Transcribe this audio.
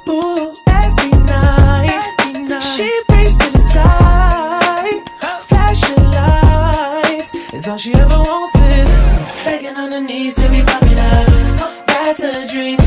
Ooh, every night. She prays to the sky. Flashing lights is all she ever wants is begging on her knees to be popular. That's a dream.